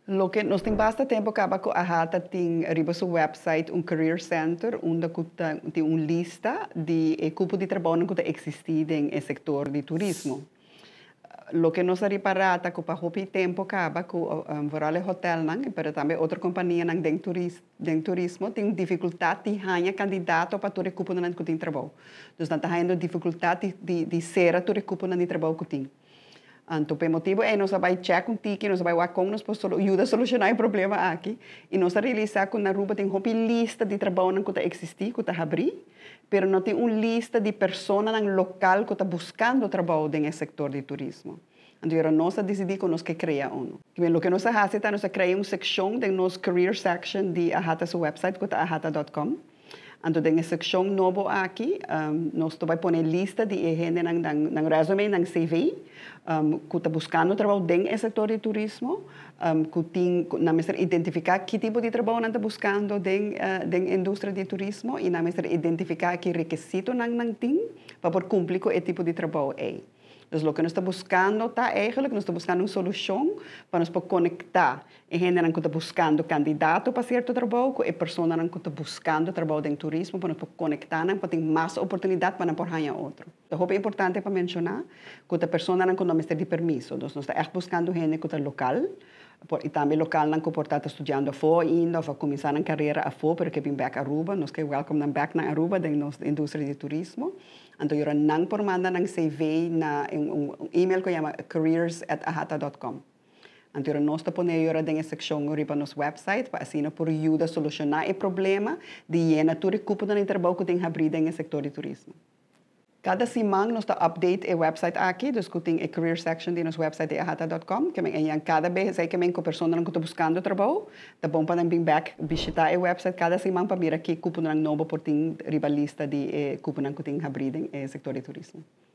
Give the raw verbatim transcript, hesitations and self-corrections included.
Lo que nos tem basta tempo acaba com a rata tem riba seu website um career center onde tem uma lista de cupo de trabalho que existe no setor de turismo. Lo que nos reparata que para hopi tempo acaba com um, varale hotel nang, pero também outra companhia nang den turis, den turismo tem dificuldade de ganhar candidato para tu cupo nang que tem trabalho. Dus dan tendo dificuldade de de ser tu cupo nang trabalho que tem. Então, por motivo é nós vai check um tiki, nós vai lá com nós para ajudar a solucionar o problema aqui e nós realizar que na Aruba tem uma lista de trabalho que está existir, que está abrir, pero não tem uma lista de pessoas no local que está buscando trabalho nesse setor de turismo. Então, nós decidimos que nós que criar um. O que nós fazemos é nós criar uma seção de nosso career section de Ahata seu website, que é ahata ponto com. Então, tem uma seção nova aqui, um, nós vamos pôr lista de gente no resume, no C V, um, que está buscando trabalho no setor de turismo, um, que tem, na mesma identificar que tipo de trabalho está buscando na uh, indústria de turismo e na mesma identificar que requisito não tem para cumprir com esse tipo de trabalho é. Então, o que nós estamos buscando está eigenlijk, nós estamos buscando uma solução para nós conectar a gente que está buscando candidato para certo trabalho com a pessoa que está buscando trabalho em turismo para nós conectar para ter mais oportunidade para não ganhar outro. Então, é importante para mencionar que a pessoa que não tem de permiso. Então, nós estamos buscando gente que está local, e também local não que está estudando fora ainda, ou começar a carreira a fora, porque vem back a Aruba, nós que welcome back na Aruba, da indústria de turismo. Então, eu não por mandar um C V na um, um e-mail que chama careers at ahata ponto com. Então, nós estamos pondo na seção riba nosso website para assim por ajudar a solucionar o problema de llenar tudo o cupo de trabalho que tem abrido no setor de turismo. Cada semana nós estamos update o website aqui, dus que tem a career section de nosso website de ahata ponto com, que é cada vez que a pessoa que está buscando trabalho, tá bom para vir back visitar o website cada semana para ver aqui cupo novo por ter riba lista de cupo que tem abrido no setor de turismo.